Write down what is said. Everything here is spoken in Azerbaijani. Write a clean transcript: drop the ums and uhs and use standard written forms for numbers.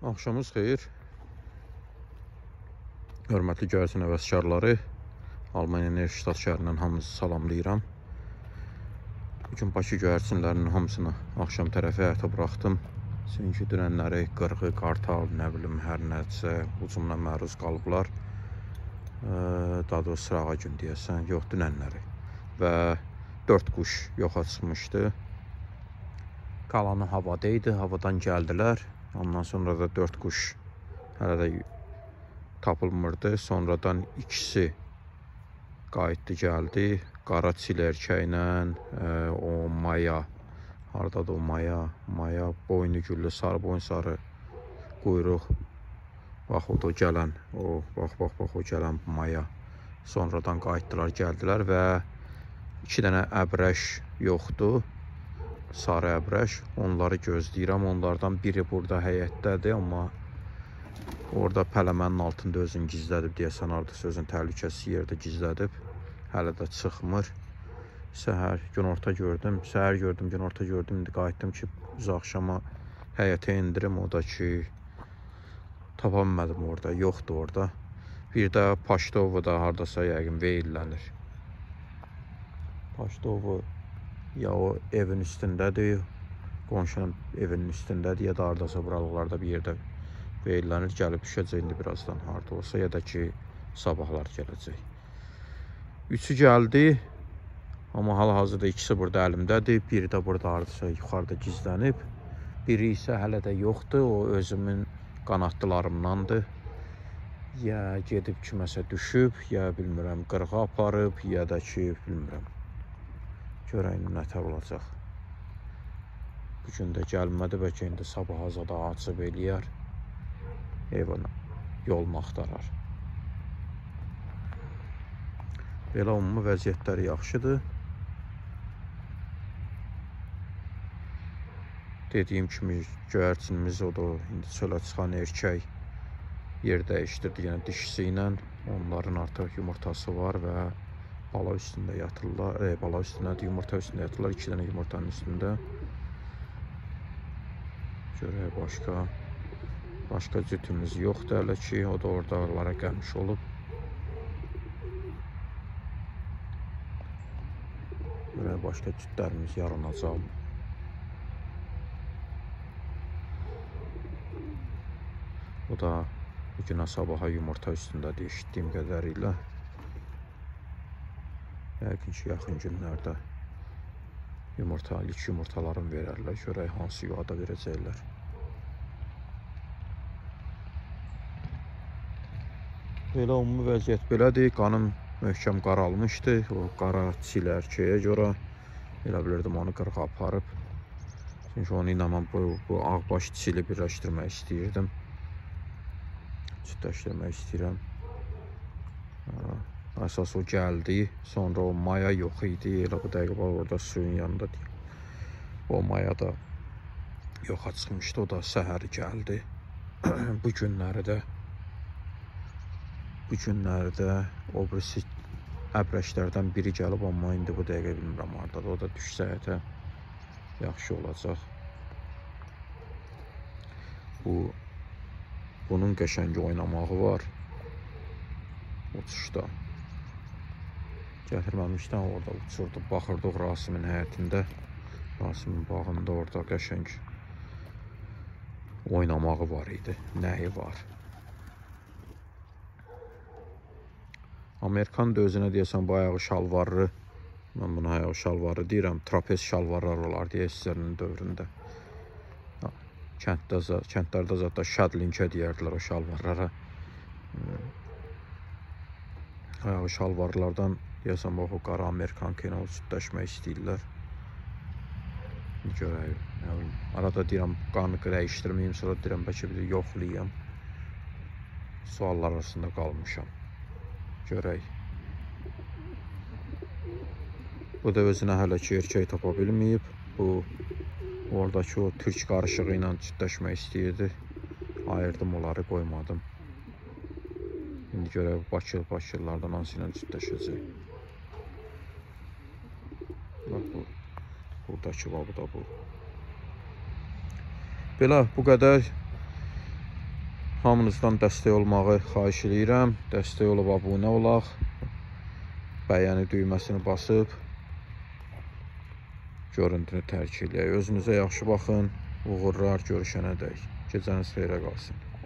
Axşamınız xeyir. Hörmətli göyərçin həvəskarları, Almaniya Nerştat şəhərindən hamınızı salamlayıram. Bugün Bakı göyərçinlərinin hamısını axşam tərəfi həyata buraxdım. Çünki dünənləri qırğı, qartal, nə bilim, hər nədirsə hücumla məruz qalıblar. Daha doğrusu sırağa gün deyəsən, yox dünənləri. Və 4 quş yoxa çıxmışdı. Qalanı havada idi, havadan gəldilər. Ondan sonra da 4 quş hələ də tapılmırdı. Sonradan ikisi qayıtdı, gəldi. Qara çil erkəklə o Maya. Hardadır o Maya? Maya boynu güllü, sarı boyun, sarı quyruq. Bax o da gələn, bax o gələn Maya. Sonradan qayıtdılar, gəldilər və 2 dənə əbrəş yoxdur. Sarı əbrəş. Onları gözləyirəm. Onlardan biri burada həyətdədir, amma orada pələmənin altında özünü gizlədib deyəsən, orada sözün təhlükəsi yerdə gizlədib. Hələ də çıxmır. Səhər günorta gördüm. Səhər gördüm, günorta gördüm. İndi qayıtdım ki, biz axşama həyətə indirim. O da ki, tapa bilmədim orada. Yoxdur orada. Bir də Paştovu da hardasa yəqin veillənir. Paştovu ya o evin üstündədir, qonşunun evinin üstündədir, ya da hardasa buralıqlarda bir yerdə veillənir, gəlib düşəcək indi birazdan harda olsa, ya da ki sabahlar gələcək. 3'ü gəldi, amma hal-hazırda ikisi burada əlimdədir, biri də burada hardasa yuxarıda gizlənib, biri isə hələ də yoxdur, o özümün qanatlılarımdandır. Ya gedib kiməsə düşüb, ya bilmirəm qırğa aparıb, ya da ki bilmirəm. Görəyim nətər olacaq. Bugün də gəlmədi, bəlkə indi sabah azada açıb eləyər. Evin yolunu axtarar. Belə ümumi vəziyyətləri yaxşıdır. Dediyim kimi göyərçinimiz o da indi çölə çıxan erkək yer dəyişdirdi yenə dişisi ilə. Onların artıq yumurtası var və bala üstündə yatırlar. Bala üstündə, yumurta üstündə yatırlar. 2 dənə yumurtanın üstündə. Görək başqa cütümüz yoxdur hələ ki. O da oralara gəlmiş olub. Görək başqa cütlərimiz yaranacaq. O da bugünə sabaha yumurta üstündədir eşitdiyim qədərilə. Yəqin ki, yaxın günlərdə ilk yumurtalarını verərlər. Görək hansı yuvada verəcəklər. Belə ümumi vəziyyət belədir. Qanım möhkəm qaralmışdı. O qara çil erkəyə görə elə bilirdim onu qırğa aparıb. Çünki onu ilə mən bu ağbaş çili birləşdirmək istəyirdim. Cütləşdirmək istəyirəm. Əsas o gəldi. Sonra o Maya yox idi. Elə bu dəqiqə orada suyun yanında deyil. O Maya da yoxa çıxmışdı. O da səhəri gəldi. Bu günləri də o birisi əbrəşlərdən biri gəlib, amma indi bu dəqiqə bilmirəm hardadır. O da düşsə həyətə yaxşı olacaq. Bunun qəşəng oynamağı var. Uçuşda. Gətirməmişdən orada uçurdu. Baxırdıq Rasimin həyətində. Rasimin bağında orada qəşəng oynamağı var idi. Nəyi var? Amerikan da özünə deyəsən bu ayağı şalvarlı. Mən buna ayağı şalvarlı deyirəm. Trapez şalvarlar olar deyə sizlərin dövründə. Kəndlərdə zaten şadlinkə deyərdilər o şalvarlara. Ayağı şalvarlardan deyəsən bax o qara Amerikanka ilə cütləşmək istəyirlər. Görəyim. Arada deyirəm qanı dəyişdirməyim, sonra deyirəm bəlkə bir də yoxlayayım. Suallar arasında qalmışam. Görək. Bu da özünə hələ ki erkək tapa bilməyib. Bu oradakı o türk qarışığı ilə cütləşmək istəyirdi. Ayırdım onları, qoymadım. İndi görək Bakılılardan hansı ilə cütləşəcək. Buradakı babu da bu. Belə bu qədər. Hamınızdan dəstək olmağı xahiş edirəm. Dəstək olub abunə olaq. Bəyəni düyməsini basıb görüntünü tərk eləyək. Özünüzə yaxşı baxın. Uğurlar görüşənədək. Gecəniz xeyrə qalsın.